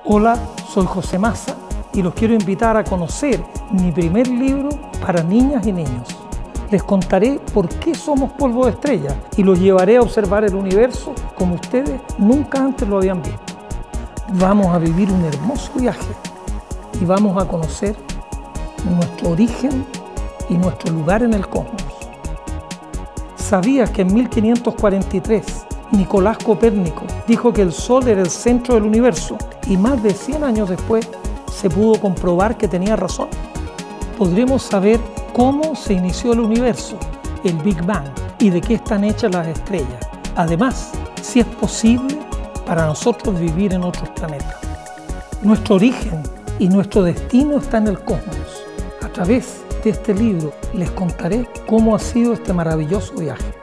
Hola, soy José Massa y los quiero invitar a conocer mi primer libro para niñas y niños. Les contaré por qué somos polvo de estrellas y los llevaré a observar el universo como ustedes nunca antes lo habían visto. Vamos a vivir un hermoso viaje y vamos a conocer nuestro origen y nuestro lugar en el cosmos. ¿Sabías que en 1543 Nicolás Copérnico dijo que el Sol era el centro del universo y más de 100 años después se pudo comprobar que tenía razón? Podremos saber cómo se inició el universo, el Big Bang, y de qué están hechas las estrellas. Además, si es posible para nosotros vivir en otros planetas. Nuestro origen y nuestro destino está en el cosmos. A través de este libro les contaré cómo ha sido este maravilloso viaje.